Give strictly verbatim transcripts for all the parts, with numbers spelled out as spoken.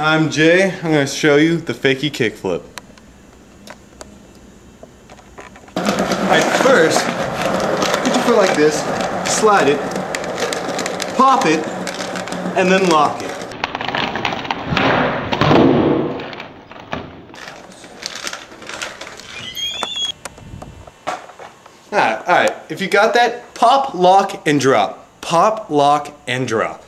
I'm Jay. I'm going to show you the fakie kickflip. Alright, first, put your foot like this, slide it, pop it, and then lock it. Alright, alright, if you got that, pop, lock, and drop. Pop, lock, and drop.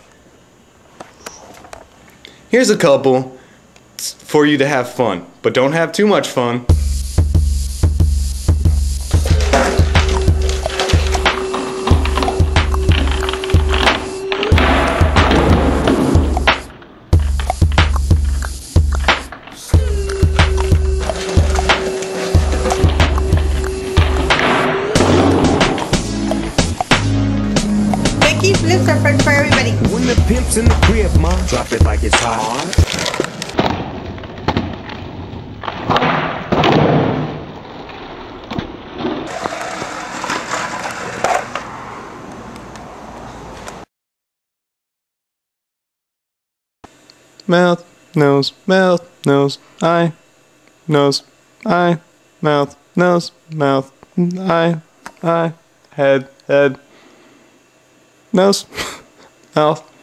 Here's a couple for you to have fun, but don't have too much fun. Fakie flips are fun for everybody. When the pimp's in the crib, mom, drop it like it's hot. Mouth, nose, mouth, nose, eye, nose, eye, mouth, nose, mouth, eye, eye, head, head, nose, mouth,